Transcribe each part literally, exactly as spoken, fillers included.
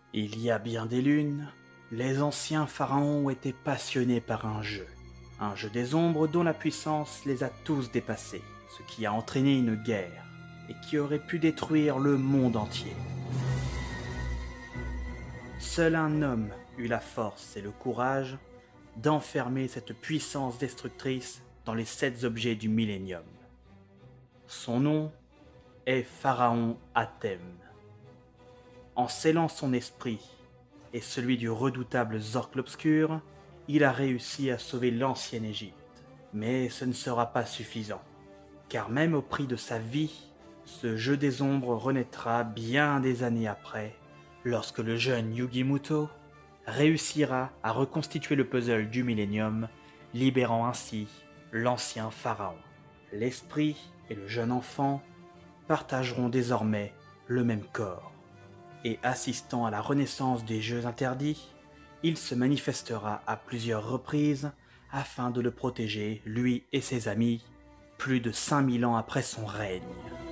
Il y a bien des lunes, les anciens pharaons étaient passionnés par un jeu. Un jeu des ombres dont la puissance les a tous dépassés, ce qui a entraîné une guerre, et qui aurait pu détruire le monde entier. Seul un homme eut la force et le courage d'enfermer cette puissance destructrice dans les sept objets du millénium. Son nom est Pharaon Atem. En scellant son esprit et celui du redoutable Zork l'Obscur, il a réussi à sauver l'ancienne Égypte. Mais ce ne sera pas suffisant, car même au prix de sa vie, ce jeu des ombres renaîtra bien des années après, lorsque le jeune Yugi Muto réussira à reconstituer le puzzle du millénium, libérant ainsi l'ancien pharaon. L'esprit et le jeune enfant partageront désormais le même corps. Et assistant à la renaissance des jeux interdits, il se manifestera à plusieurs reprises afin de le protéger, lui et ses amis, plus de cinq mille ans après son règne.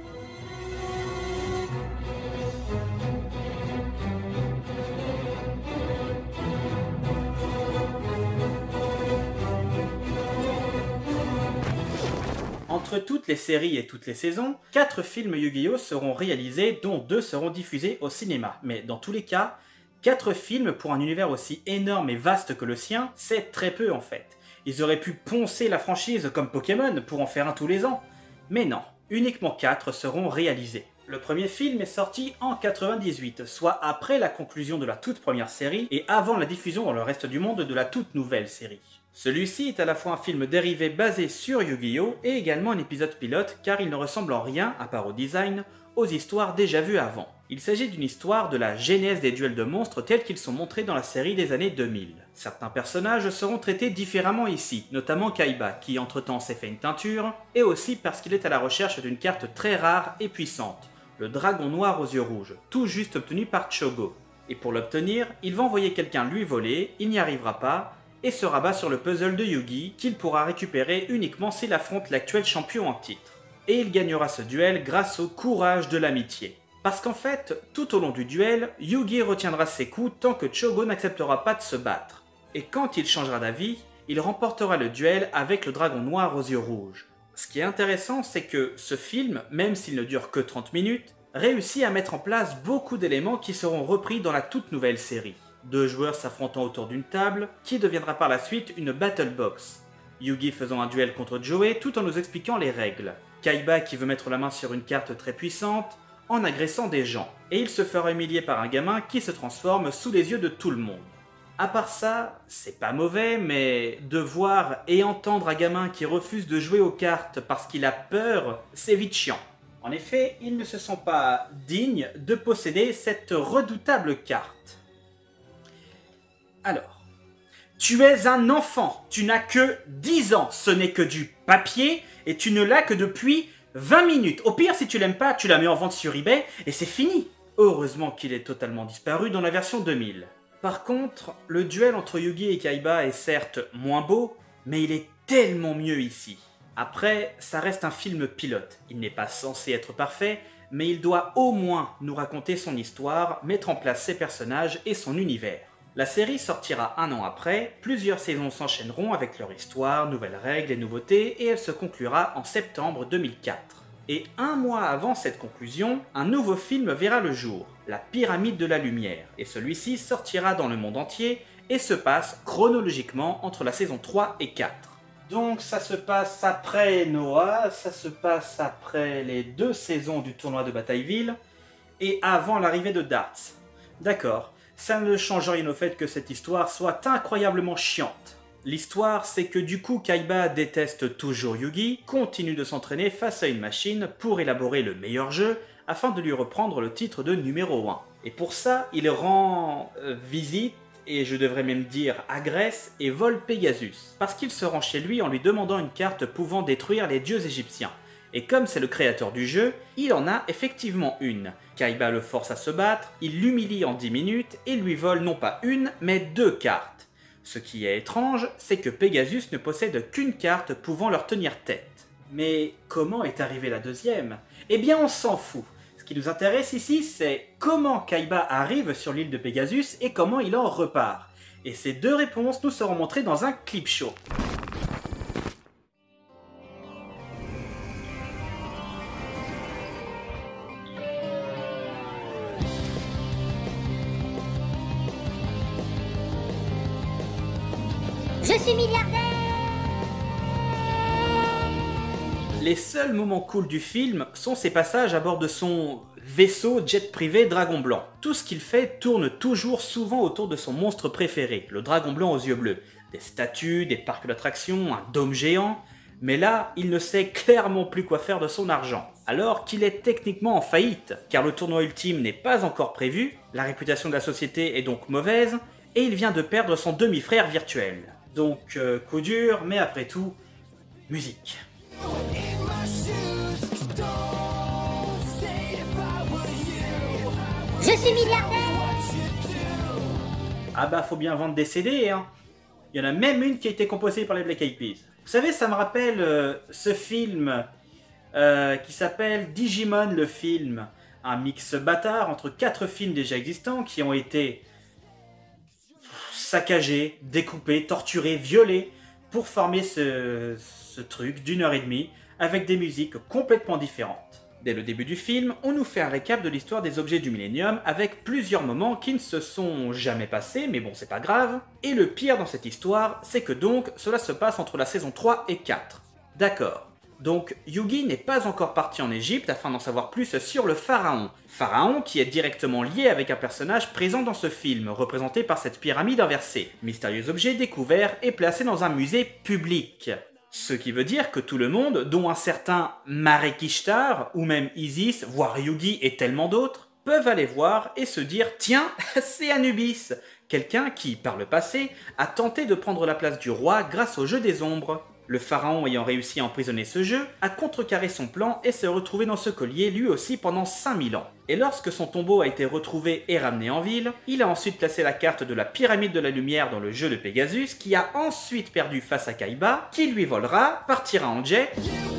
Entre toutes les séries et toutes les saisons, quatre films Yu-Gi-Oh seront réalisés, dont deux seront diffusés au cinéma. Mais dans tous les cas, quatre films pour un univers aussi énorme et vaste que le sien, c'est très peu en fait. Ils auraient pu poncer la franchise comme Pokémon pour en faire un tous les ans. Mais non, uniquement quatre seront réalisés. Le premier film est sorti en quatre-vingt-dix-huit, soit après la conclusion de la toute première série et avant la diffusion dans le reste du monde de la toute nouvelle série. Celui-ci est à la fois un film dérivé basé sur Yu-Gi-Oh! Et également un épisode pilote car il ne ressemble en rien, à part au design, aux histoires déjà vues avant. Il s'agit d'une histoire de la genèse des duels de monstres tels qu'ils sont montrés dans la série des années deux mille. Certains personnages seront traités différemment ici, notamment Kaiba qui entre-temps s'est fait une teinture, et aussi parce qu'il est à la recherche d'une carte très rare et puissante, le dragon noir aux yeux rouges, tout juste obtenu par Chogo. Et pour l'obtenir, il va envoyer quelqu'un lui voler, il n'y arrivera pas, et se rabat sur le puzzle de Yugi qu'il pourra récupérer uniquement s'il affronte l'actuel champion en titre. Et il gagnera ce duel grâce au courage de l'amitié. Parce qu'en fait, tout au long du duel, Yugi retiendra ses coups tant que Chogo n'acceptera pas de se battre. Et quand il changera d'avis, il remportera le duel avec le dragon noir aux yeux rouges. Ce qui est intéressant, c'est que ce film, même s'il ne dure que trente minutes, réussit à mettre en place beaucoup d'éléments qui seront repris dans la toute nouvelle série. Deux joueurs s'affrontant autour d'une table, qui deviendra par la suite une Battle Box. Yugi faisant un duel contre Joey tout en nous expliquant les règles. Kaiba qui veut mettre la main sur une carte très puissante, en agressant des gens. Et il se fera humilier par un gamin qui se transforme sous les yeux de tout le monde. À part ça, c'est pas mauvais, mais de voir et entendre un gamin qui refuse de jouer aux cartes parce qu'il a peur, c'est vite chiant. En effet, il ne se sent pas digne de posséder cette redoutable carte. Alors, tu es un enfant, tu n'as que dix ans, ce n'est que du papier et tu ne l'as que depuis vingt minutes. Au pire, si tu l'aimes pas, tu la mets en vente sur eBay et c'est fini. Heureusement qu'il est totalement disparu dans la version deux mille. Par contre, le duel entre Yugi et Kaiba est certes moins beau, mais il est tellement mieux ici. Après, ça reste un film pilote. Il n'est pas censé être parfait, mais il doit au moins nous raconter son histoire, mettre en place ses personnages et son univers. La série sortira un an après, plusieurs saisons s'enchaîneront avec leur histoire, nouvelles règles et nouveautés, et elle se conclura en septembre deux mille quatre. Et un mois avant cette conclusion, un nouveau film verra le jour, La Pyramide de la Lumière, et celui-ci sortira dans le monde entier et se passe chronologiquement entre la saison trois et quatre. Donc ça se passe après Noah, ça se passe après les deux saisons du tournoi de Batailleville, et avant l'arrivée de Darts. D'accord. Ça ne change rien au fait que cette histoire soit incroyablement chiante. L'histoire, c'est que du coup Kaiba déteste toujours Yugi, continue de s'entraîner face à une machine pour élaborer le meilleur jeu afin de lui reprendre le titre de numéro un. Et pour ça, il rend euh, visite, et je devrais même dire agresse, et vole Pegasus, parce qu'il se rend chez lui en lui demandant une carte pouvant détruire les dieux égyptiens. Et comme c'est le créateur du jeu, il en a effectivement une. Kaiba le force à se battre, il l'humilie en dix minutes et lui vole non pas une, mais deux cartes. Ce qui est étrange, c'est que Pegasus ne possède qu'une carte pouvant leur tenir tête. Mais comment est arrivée la deuxième? Eh bien on s'en fout. qui nous intéresse ici, c'est comment Kaiba arrive sur l'île de Pegasus et comment il en repart. Et ces deux réponses nous seront montrées dans un clip show. Je suis milliardaire! Les seuls moments cool du film sont ses passages à bord de son vaisseau jet privé Dragon Blanc. Tout ce qu'il fait tourne toujours souvent autour de son monstre préféré, le Dragon Blanc aux yeux bleus. Des statues, des parcs d'attractions, un dôme géant. Mais là, il ne sait clairement plus quoi faire de son argent. Alors qu'il est techniquement en faillite, car le tournoi ultime n'est pas encore prévu, la réputation de la société est donc mauvaise, et il vient de perdre son demi-frère virtuel. Donc, euh, coup dur, mais après tout, musique. Je suis milliardaire! Ah bah faut bien vendre des C D, hein. Il y en a même une qui a été composée par les Black Eyed Peas. Vous savez, ça me rappelle euh, ce film euh, qui s'appelle Digimon le film. Un mix bâtard entre quatre films déjà existants qui ont été saccagés, découpés, torturés, violés pour former ce, ce truc d'une heure et demie avec des musiques complètement différentes. Dès le début du film, on nous fait un récap de l'histoire des objets du Millennium avec plusieurs moments qui ne se sont jamais passés, mais bon c'est pas grave. Et le pire dans cette histoire, c'est que donc cela se passe entre la saison trois et quatre. D'accord. Donc Yugi n'est pas encore parti en Égypte afin d'en savoir plus sur le pharaon. Pharaon qui est directement lié avec un personnage présent dans ce film, représenté par cette pyramide inversée. Mystérieux objet découvert et placé dans un musée public. Ce qui veut dire que tout le monde, dont un certain Marekishtar, ou même Isis, voire Yugi et tellement d'autres, peuvent aller voir et se dire « Tiens, c'est Anubis !» Quelqu'un qui, par le passé, a tenté de prendre la place du roi grâce au jeu des ombres. Le pharaon ayant réussi à emprisonner ce jeu, a contrecarré son plan et s'est retrouvé dans ce collier lui aussi pendant cinq mille ans. Et lorsque son tombeau a été retrouvé et ramené en ville, il a ensuite placé la carte de la pyramide de la lumière dans le jeu de Pegasus, qui a ensuite perdu face à Kaiba, qui lui volera, partira en jet,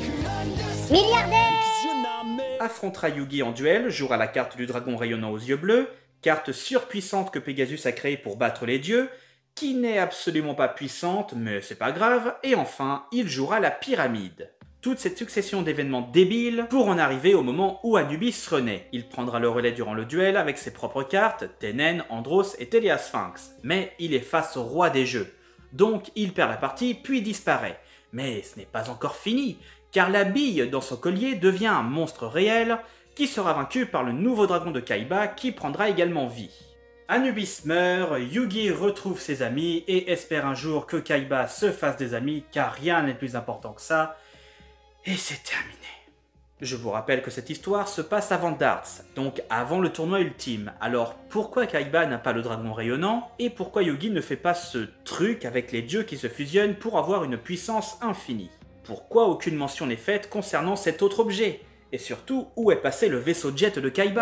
Milliardaire! affrontera Yugi en duel, jouera la carte du dragon rayonnant aux yeux bleus, carte surpuissante que Pegasus a créée pour battre les dieux, qui n'est absolument pas puissante, mais c'est pas grave, et enfin, il jouera la pyramide. Toute cette succession d'événements débiles pour en arriver au moment où Anubis renaît. Il prendra le relais durant le duel avec ses propres cartes, Tenen, Andros et Telia Sphinx. Mais il est face au roi des jeux. Donc il perd la partie puis disparaît. Mais ce n'est pas encore fini, car la bille dans son collier devient un monstre réel qui sera vaincu par le nouveau dragon de Kaiba qui prendra également vie. Anubis meurt, Yugi retrouve ses amis et espère un jour que Kaiba se fasse des amis car rien n'est plus important que ça. Et c'est terminé. Je vous rappelle que cette histoire se passe avant Darts, donc avant le tournoi ultime. Alors pourquoi Kaiba n'a pas le dragon rayonnant et pourquoi Yugi ne fait pas ce truc avec les dieux qui se fusionnent pour avoir une puissance infinie? Pourquoi aucune mention n'est faite concernant cet autre objet? Et surtout, où est passé le vaisseau jet de Kaiba?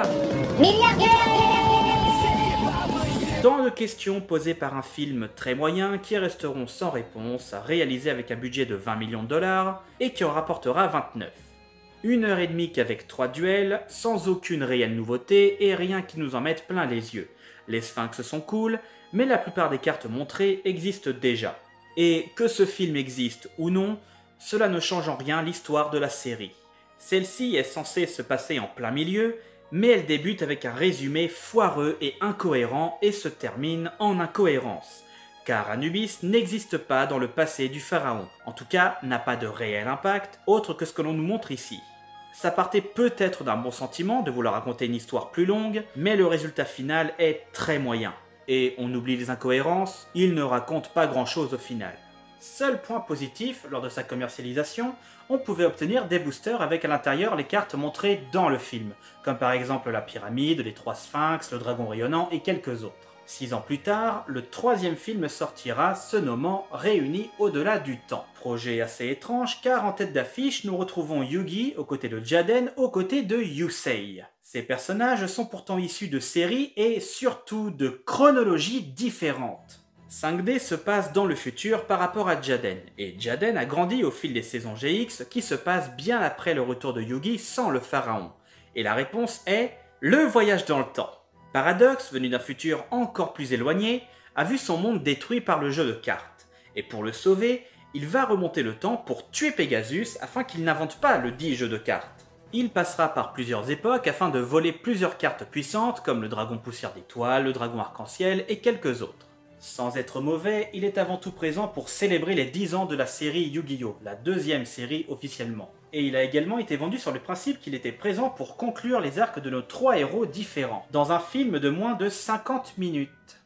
Tant de questions posées par un film très moyen qui resteront sans réponse, réalisé avec un budget de vingt millions de dollars et qui en rapportera vingt-neuf. Une heure et demie qu'avec trois duels, sans aucune réelle nouveauté et rien qui nous en mette plein les yeux. Les sphinx sont cool, mais la plupart des cartes montrées existent déjà. Et que ce film existe ou non, cela ne change en rien l'histoire de la série. Celle-ci est censée se passer en plein milieu, mais elle débute avec un résumé foireux et incohérent et se termine en incohérence. Car Anubis n'existe pas dans le passé du pharaon, en tout cas n'a pas de réel impact autre que ce que l'on nous montre ici. Ça partait peut-être d'un bon sentiment de vouloir raconter une histoire plus longue, mais le résultat final est très moyen. Et on oublie les incohérences, il ne raconte pas grand chose au final. Seul point positif, lors de sa commercialisation, on pouvait obtenir des boosters avec à l'intérieur les cartes montrées dans le film, comme par exemple la pyramide, les trois sphinx, le dragon rayonnant et quelques autres. Six ans plus tard, le troisième film sortira, se nommant Réunis au-delà du temps. Projet assez étrange car en tête d'affiche, nous retrouvons Yugi aux côtés de Jaden, aux côtés de Yusei. Ces personnages sont pourtant issus de séries et surtout de chronologies différentes. cinq D se passe dans le futur par rapport à Jaden, et Jaden a grandi au fil des saisons G X qui se passent bien après le retour de Yugi sans le pharaon. Et la réponse est le voyage dans le temps. Paradox, venu d'un futur encore plus éloigné, a vu son monde détruit par le jeu de cartes. Et pour le sauver, il va remonter le temps pour tuer Pegasus afin qu'il n'invente pas le dit jeu de cartes. Il passera par plusieurs époques afin de voler plusieurs cartes puissantes comme le dragon poussière d'étoiles, le dragon arc-en-ciel et quelques autres. Sans être mauvais, il est avant tout présent pour célébrer les dix ans de la série Yu-Gi-Oh!, la deuxième série officiellement. Et il a également été vendu sur le principe qu'il était présent pour conclure les arcs de nos trois héros différents, dans un film de moins de cinquante minutes.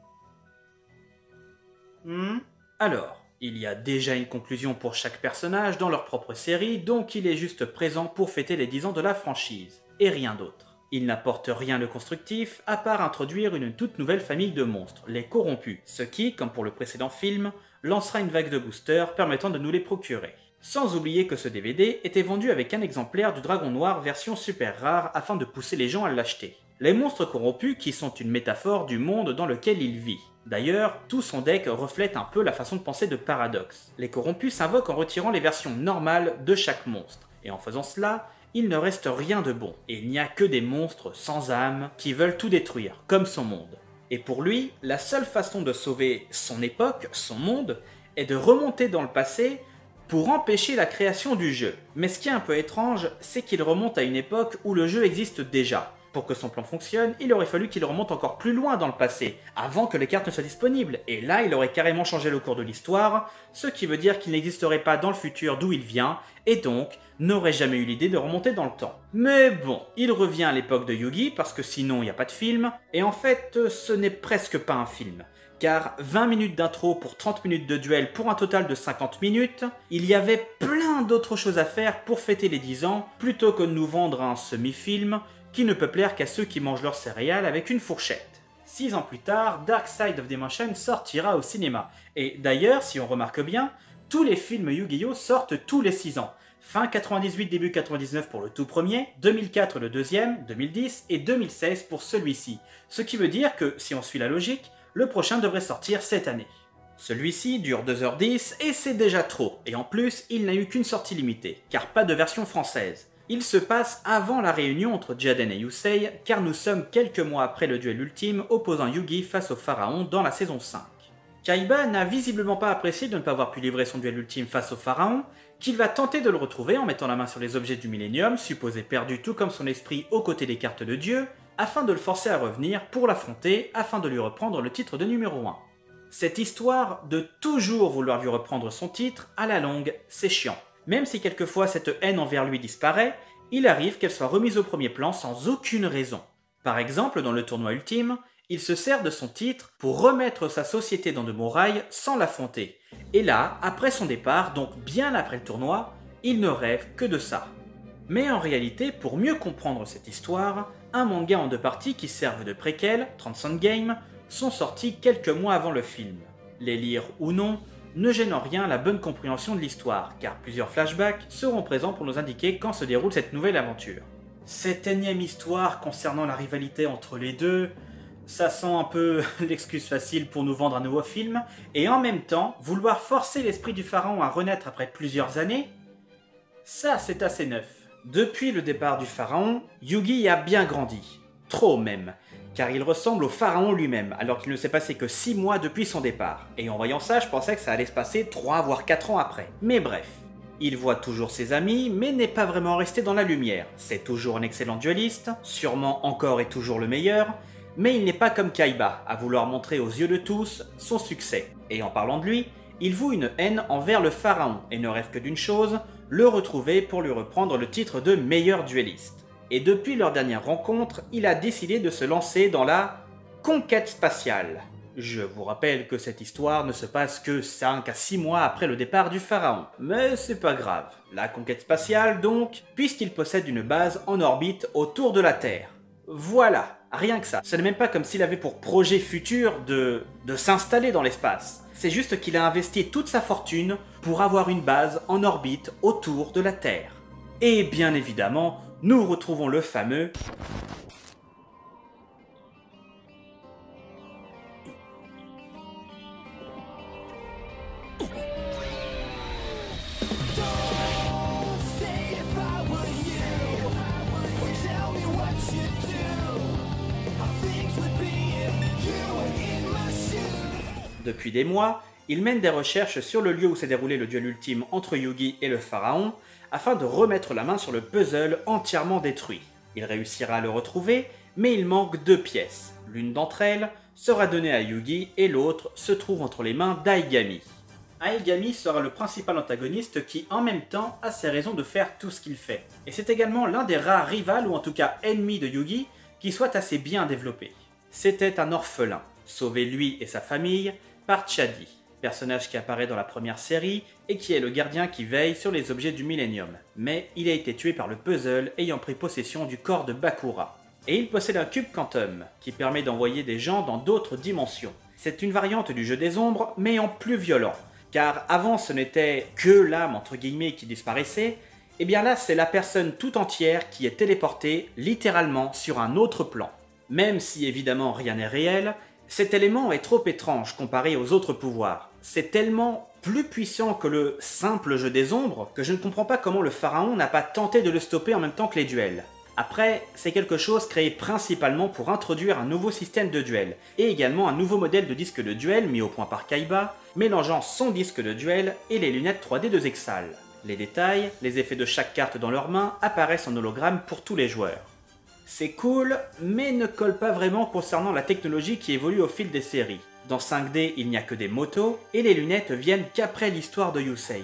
Hmm Alors, il y a déjà une conclusion pour chaque personnage dans leur propre série, donc il est juste présent pour fêter les dix ans de la franchise, et rien d'autre. Il n'apporte rien de constructif, à part introduire une toute nouvelle famille de monstres, les corrompus, ce qui, comme pour le précédent film, lancera une vague de boosters permettant de nous les procurer. Sans oublier que ce D V D était vendu avec un exemplaire du Dragon Noir version super rare afin de pousser les gens à l'acheter. Les monstres corrompus qui sont une métaphore du monde dans lequel il vit. D'ailleurs, tout son deck reflète un peu la façon de penser de Paradox. Les corrompus s'invoquent en retirant les versions normales de chaque monstre, et en faisant cela, il ne reste rien de bon, et il n'y a que des monstres sans âme qui veulent tout détruire, comme son monde. Et pour lui, la seule façon de sauver son époque, son monde, est de remonter dans le passé pour empêcher la création du jeu. Mais ce qui est un peu étrange, c'est qu'il remonte à une époque où le jeu existe déjà. Pour que son plan fonctionne, il aurait fallu qu'il remonte encore plus loin dans le passé, avant que les cartes ne soient disponibles, et là il aurait carrément changé le cours de l'histoire, ce qui veut dire qu'il n'existerait pas dans le futur d'où il vient, et donc n'aurait jamais eu l'idée de remonter dans le temps. Mais bon, il revient à l'époque de Yugi, parce que sinon il n'y a pas de film, et en fait ce n'est presque pas un film. Car vingt minutes d'intro pour trente minutes de duel pour un total de cinquante minutes, il y avait plein d'autres choses à faire pour fêter les dix ans, plutôt que de nous vendre un semi-film qui ne peut plaire qu'à ceux qui mangent leurs céréales avec une fourchette. Six ans plus tard, Dark Side of Dimension sortira au cinéma. Et d'ailleurs, si on remarque bien, tous les films Yu-Gi-Oh! Sortent tous les six ans. Fin quatre-vingt-dix-huit, début quatre-vingt-dix-neuf pour le tout premier, deux mille quatre le deuxième, deux mille dix et deux mille seize pour celui-ci. Ce qui veut dire que, si on suit la logique, le prochain devrait sortir cette année. Celui-ci dure deux heures dix et c'est déjà trop. Et en plus, il n'a eu qu'une sortie limitée, car pas de version française. Il se passe avant la réunion entre Jaden et Yusei, car nous sommes quelques mois après le duel ultime opposant Yugi face au pharaon dans la saison cinq. Kaiba n'a visiblement pas apprécié de ne pas avoir pu livrer son duel ultime face au pharaon, qu'il va tenter de le retrouver en mettant la main sur les objets du Millennium, supposés perdus tout comme son esprit aux côtés des cartes de Dieu, afin de le forcer à revenir pour l'affronter, afin de lui reprendre le titre de numéro un. Cette histoire de toujours vouloir lui reprendre son titre, à la longue, c'est chiant. Même si quelquefois cette haine envers lui disparaît, il arrive qu'elle soit remise au premier plan sans aucune raison. Par exemple, dans le tournoi ultime, il se sert de son titre pour remettre sa société dans de bons rails sans l'affronter. Et là, après son départ, donc bien après le tournoi, il ne rêve que de ça. Mais en réalité, pour mieux comprendre cette histoire, un manga en deux parties qui servent de préquel, Transcend Game, sont sortis quelques mois avant le film. Les lire ou non, ne gêne en rien la bonne compréhension de l'histoire, car plusieurs flashbacks seront présents pour nous indiquer quand se déroule cette nouvelle aventure. Cette énième histoire concernant la rivalité entre les deux, ça sent un peu l'excuse facile pour nous vendre un nouveau film, et en même temps, vouloir forcer l'esprit du pharaon à renaître après plusieurs années, ça c'est assez neuf. Depuis le départ du pharaon, Yugi a bien grandi, trop même, car il ressemble au pharaon lui-même, alors qu'il ne s'est passé que six mois depuis son départ. Et en voyant ça, je pensais que ça allait se passer trois voire quatre ans après. Mais bref, il voit toujours ses amis, mais n'est pas vraiment resté dans la lumière. C'est toujours un excellent dueliste, sûrement encore et toujours le meilleur, mais il n'est pas comme Kaiba, à vouloir montrer aux yeux de tous son succès. Et en parlant de lui, il voue une haine envers le pharaon, et ne rêve que d'une chose, le retrouver pour lui reprendre le titre de meilleur dueliste. Et depuis leur dernière rencontre, il a décidé de se lancer dans la conquête spatiale. Je vous rappelle que cette histoire ne se passe que cinq à six mois après le départ du pharaon. Mais c'est pas grave. La conquête spatiale donc, puisqu'il possède une base en orbite autour de la Terre. Voilà, rien que ça. Ce n'est même pas comme s'il avait pour projet futur de, de s'installer dans l'espace. C'est juste qu'il a investi toute sa fortune pour avoir une base en orbite autour de la Terre. Et bien évidemment, nous retrouvons le fameux Depuis des mois, il mène des recherches sur le lieu où s'est déroulé le duel ultime entre Yugi et le pharaon, afin de remettre la main sur le puzzle entièrement détruit. Il réussira à le retrouver, mais il manque deux pièces. L'une d'entre elles sera donnée à Yugi et l'autre se trouve entre les mains d'Aigami. Aigami sera le principal antagoniste qui, en même temps, a ses raisons de faire tout ce qu'il fait. Et c'est également l'un des rares rivales, ou en tout cas ennemis de Yugi, qui soit assez bien développé. C'était un orphelin, sauvé lui et sa famille par Chadi, personnage qui apparaît dans la première série et qui est le gardien qui veille sur les objets du Millennium. Mais il a été tué par le puzzle ayant pris possession du corps de Bakura. Et il possède un cube Quantum, qui permet d'envoyer des gens dans d'autres dimensions. C'est une variante du jeu des ombres, mais en plus violent. Car avant ce n'était que l'âme entre guillemets qui disparaissait, et bien là c'est la personne tout entière qui est téléportée littéralement sur un autre plan. Même si évidemment rien n'est réel, cet élément est trop étrange comparé aux autres pouvoirs. C'est tellement plus puissant que le simple jeu des ombres que je ne comprends pas comment le pharaon n'a pas tenté de le stopper en même temps que les duels. Après, c'est quelque chose créé principalement pour introduire un nouveau système de duel, et également un nouveau modèle de disque de duel mis au point par Kaiba, mélangeant son disque de duel et les lunettes trois D de Zexal. Les détails, les effets de chaque carte dans leurs mains apparaissent en hologramme pour tous les joueurs. C'est cool, mais ne colle pas vraiment concernant la technologie qui évolue au fil des séries. Dans cinq D, il n'y a que des motos, et les lunettes viennent qu'après l'histoire de Yusei.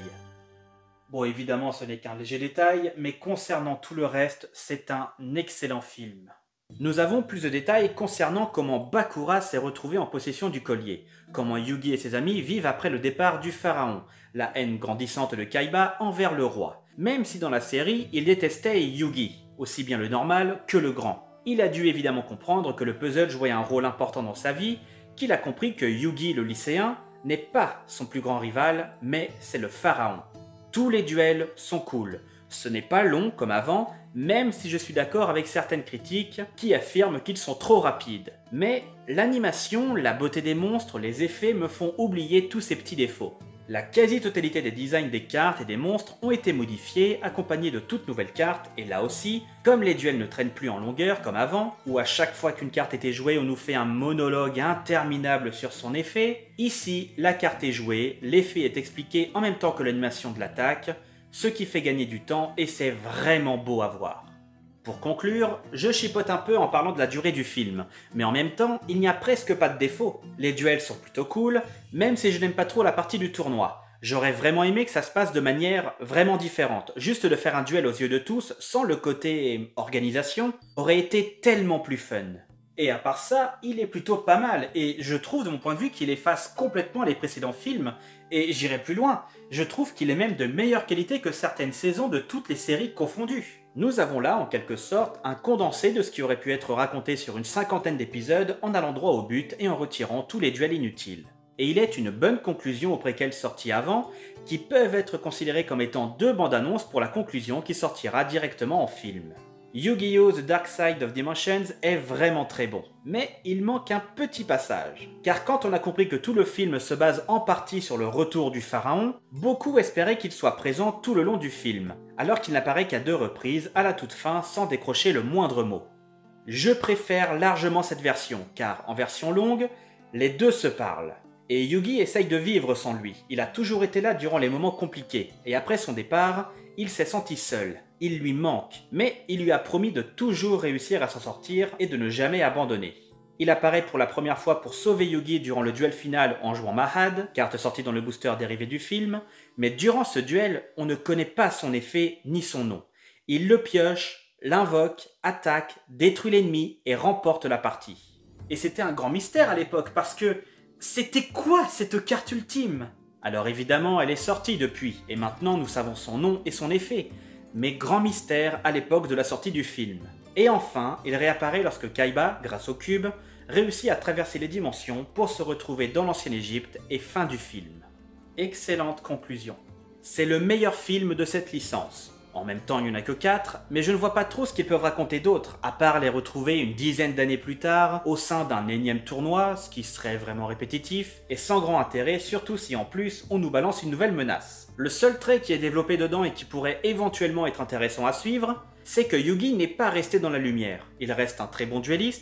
Bon, évidemment, ce n'est qu'un léger détail, mais concernant tout le reste, c'est un excellent film. Nous avons plus de détails concernant comment Bakura s'est retrouvé en possession du collier, comment Yugi et ses amis vivent après le départ du pharaon, la haine grandissante de Kaiba envers le roi, même si dans la série, il détestait Yugi, aussi bien le normal que le grand. Il a dû évidemment comprendre que le puzzle jouait un rôle important dans sa vie, qu'il a compris que Yugi le lycéen n'est pas son plus grand rival, mais c'est le pharaon. Tous les duels sont cool. Ce n'est pas long comme avant, même si je suis d'accord avec certaines critiques qui affirment qu'ils sont trop rapides. Mais l'animation, la beauté des monstres, les effets me font oublier tous ces petits défauts. La quasi-totalité des designs des cartes et des monstres ont été modifiés, accompagnés de toutes nouvelles cartes, et là aussi, comme les duels ne traînent plus en longueur comme avant, où à chaque fois qu'une carte était jouée on nous fait un monologue interminable sur son effet, ici la carte est jouée, l'effet est expliqué en même temps que l'animation de l'attaque, ce qui fait gagner du temps et c'est vraiment beau à voir. Pour conclure, je chipote un peu en parlant de la durée du film, mais en même temps, il n'y a presque pas de défaut. Les duels sont plutôt cool, même si je n'aime pas trop la partie du tournoi. J'aurais vraiment aimé que ça se passe de manière vraiment différente. Juste de faire un duel aux yeux de tous, sans le côté organisation, aurait été tellement plus fun. Et à part ça, il est plutôt pas mal, et je trouve de mon point de vue qu'il efface complètement les précédents films, et j'irai plus loin, je trouve qu'il est même de meilleure qualité que certaines saisons de toutes les séries confondues. Nous avons là, en quelque sorte, un condensé de ce qui aurait pu être raconté sur une cinquantaine d'épisodes en allant droit au but et en retirant tous les duels inutiles. Et il est une bonne conclusion aux préquels sortis avant, qui peuvent être considérés comme étant deux bandes annonces pour la conclusion qui sortira directement en film. Yu-Gi-Oh! The Dark Side of Dimensions est vraiment très bon, mais il manque un petit passage. Car quand on a compris que tout le film se base en partie sur le retour du pharaon, beaucoup espéraient qu'il soit présent tout le long du film, alors qu'il n'apparaît qu'à deux reprises à la toute fin sans décrocher le moindre mot. Je préfère largement cette version, car en version longue, les deux se parlent. Et Yugi essaye de vivre sans lui, il a toujours été là durant les moments compliqués, et après son départ, il s'est senti seul. Il lui manque, mais il lui a promis de toujours réussir à s'en sortir et de ne jamais abandonner. Il apparaît pour la première fois pour sauver Yugi durant le duel final en jouant Mahad, carte sortie dans le booster dérivé du film, mais durant ce duel, on ne connaît pas son effet ni son nom. Il le pioche, l'invoque, attaque, détruit l'ennemi et remporte la partie. Et c'était un grand mystère à l'époque parce que c'était quoi cette carte ultime? Alors évidemment, elle est sortie depuis, et maintenant nous savons son nom et son effet. Mais grand mystère à l'époque de la sortie du film. Et enfin, il réapparaît lorsque Kaiba, grâce au cube, réussit à traverser les dimensions pour se retrouver dans l'ancienne Égypte et fin du film. Excellente conclusion. C'est le meilleur film de cette licence. En même temps, il n'y en a que quatre, mais je ne vois pas trop ce qu'ils peuvent raconter d'autre, à part les retrouver une dizaine d'années plus tard, au sein d'un énième tournoi, ce qui serait vraiment répétitif, et sans grand intérêt, surtout si en plus on nous balance une nouvelle menace. Le seul trait qui est développé dedans et qui pourrait éventuellement être intéressant à suivre, c'est que Yugi n'est pas resté dans la lumière. Il reste un très bon duelliste,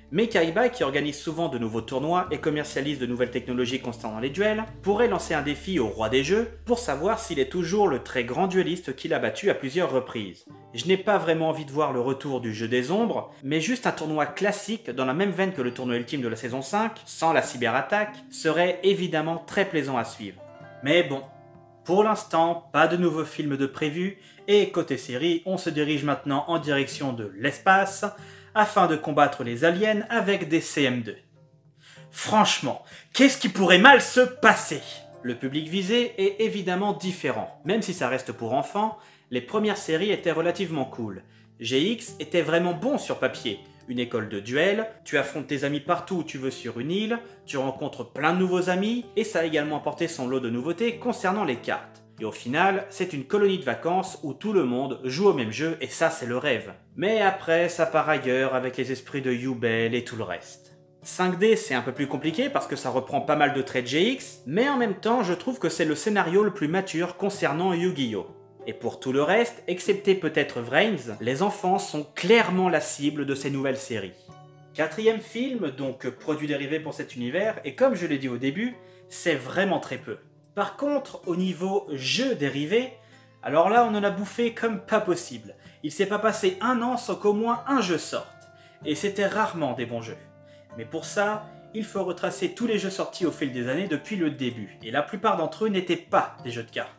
Mais Kaiba, qui organise souvent de nouveaux tournois et commercialise de nouvelles technologies concernant les duels, pourrait lancer un défi au roi des jeux pour savoir s'il est toujours le très grand dueliste qu'il a battu à plusieurs reprises. Je n'ai pas vraiment envie de voir le retour du jeu des ombres, mais juste un tournoi classique dans la même veine que le tournoi ultime de la saison cinq, sans la cyberattaque, serait évidemment très plaisant à suivre. Mais bon, pour l'instant, pas de nouveaux films de prévus, et côté série, on se dirige maintenant en direction de l'espace, afin de combattre les aliens avec des C M deux. Franchement, qu'est-ce qui pourrait mal se passer? Le public visé est évidemment différent. Même si ça reste pour enfants, les premières séries étaient relativement cool. G X était vraiment bon sur papier. Une école de duel, tu affrontes tes amis partout où tu veux sur une île, tu rencontres plein de nouveaux amis, et ça a également apporté son lot de nouveautés concernant les cartes. Et au final, c'est une colonie de vacances où tout le monde joue au même jeu et ça c'est le rêve. Mais après, ça part ailleurs avec les esprits de Yubel et tout le reste. cinq D c'est un peu plus compliqué parce que ça reprend pas mal de traits de G X, mais en même temps je trouve que c'est le scénario le plus mature concernant Yu-Gi-Oh! Et pour tout le reste, excepté peut-être Vrains, les enfants sont clairement la cible de ces nouvelles séries. Quatrième film, donc produit dérivé pour cet univers, et comme je l'ai dit au début, c'est vraiment très peu. Par contre, au niveau jeu dérivé, alors là on en a bouffé comme pas possible. Il s'est pas passé un an sans qu'au moins un jeu sorte. Et c'était rarement des bons jeux. Mais pour ça, il faut retracer tous les jeux sortis au fil des années depuis le début. Et la plupart d'entre eux n'étaient pas des jeux de cartes.